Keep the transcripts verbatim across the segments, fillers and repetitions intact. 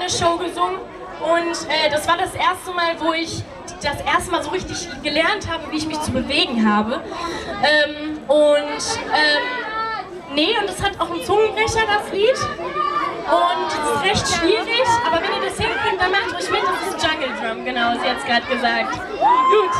eine Show gesungen und äh, das war das erste Mal, wo ich das erste Mal so richtig gelernt habe, wie ich mich zu bewegen habe. Ähm, und ähm, nee, und es hat auch einen Zungenbrecher, das Lied. Und es ist recht schwierig, aber wenn ihr das hinkriegt, dann macht euch mit, das ist Jungle Drum, genau, sie hat es gerade gesagt. Gut.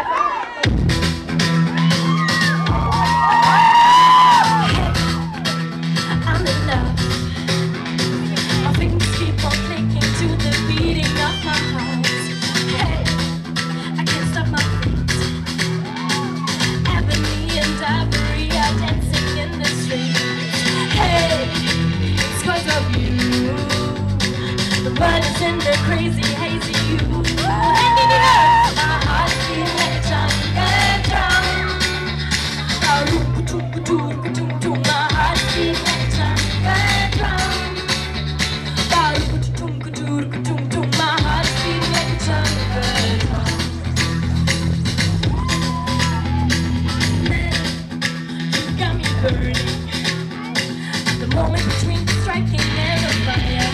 But it's in the crazy, hazy you. Hand in the air. My heart feels like a jungle drum. Ba-ru-ku-tum-ku-tum-ku-tum-tum. My heart feels like a jungle drum. Ba-ru-ku-tum-ku-tum-ku-tum-tum. My heart feels like a jungle drum. You got me burning. The moment between striking and the fire.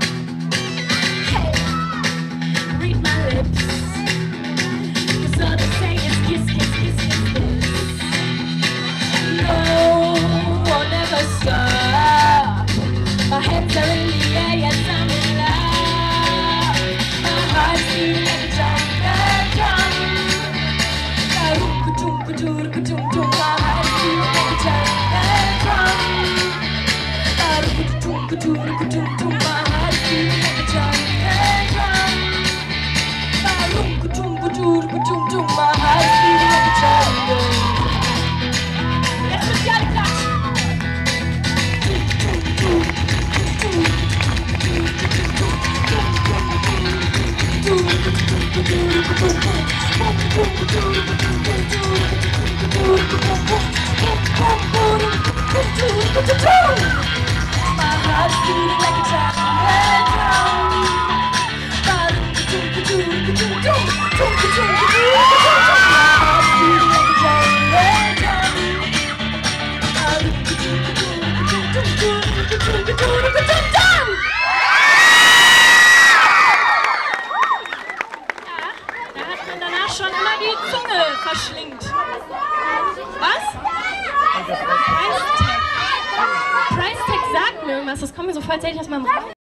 Stop. My hands are in the air, yes I'm in love. My heart feels like a jungle drum. Ba-rum-ka-tum-ka-tum-ka-tum-tum. My heart feels like a jungle drum. Ba-rum-ka-tum-ka-tum-ka-tum-tum. My heart feels like a jungle drum. Ba-rum-ka-tum-ka-tum-ka-tum-tum. My heart feels like a jungle drum. Jetzt müsst ihr alle klatschen. My heart's beating like a jungle drum. My heart's beating like a jungle drum. Schon immer die Zunge verschlingt. Was? Price Tag. Price Tag sagt mir irgendwas, das kommt mir so vor, als hätte ich das mal im Raum.